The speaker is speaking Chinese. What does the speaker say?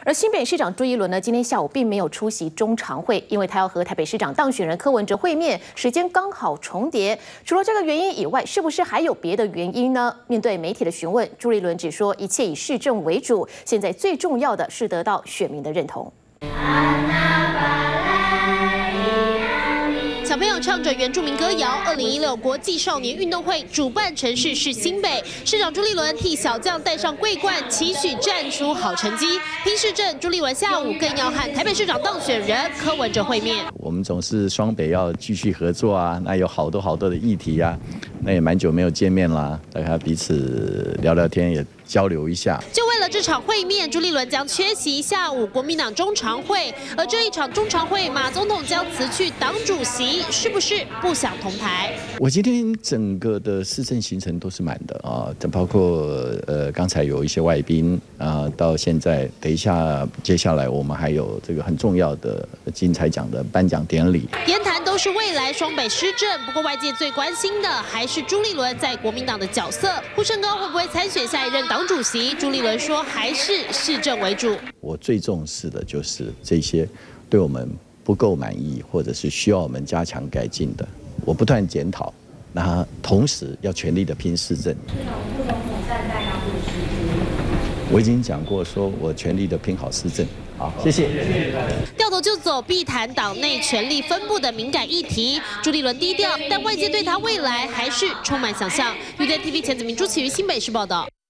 而新北市长朱一伦呢，今天下午并没有出席中常会，因为他要和台北市长当选人柯文哲会面，时间刚好重叠。除了这个原因以外，是不是还有别的原因呢？面对媒体的询问，朱一伦只说一切以市政为主，现在最重要的是得到选民的认同。 小朋友唱着原住民歌谣。2016国际少年运动会主办城市是新北，市长朱立伦替小将戴上桂冠，期许战出好成绩。拼市政，朱立伦下午更要和台北市长当选人柯文哲会面。 我们总是双北要继续合作啊，那有好多的议题啊，那也蛮久没有见面啦，大家彼此聊聊天也交流一下。 就为了这场会面，朱立伦将缺席下午国民党中常会，而这一场中常会，马总统将辞去党主席，是不是不想同台？ 我今天整个的市政行程都是满的啊，包括刚才有一些外宾啊，到现在接下来我们还有这个很重要的金彩奖的颁奖典礼。 言谈都是未来双北施政，不过外界最关心的还是朱立伦在国民党的角色，呼声高会不会参选下一任党主席？朱立伦说还是市政为主。我最重视的就是这些对我们不够满意，或者是需要我们加强改进的，我不断检讨，那同时要全力的拼市政。我已经讲过，说我全力的拼好市政。好，谢谢。 掉头就走，必谈党内权力分布的敏感议题。朱立伦低调，但外界对他未来还是充满想象。UDN TV 钱子明、朱启瑜新北市报道。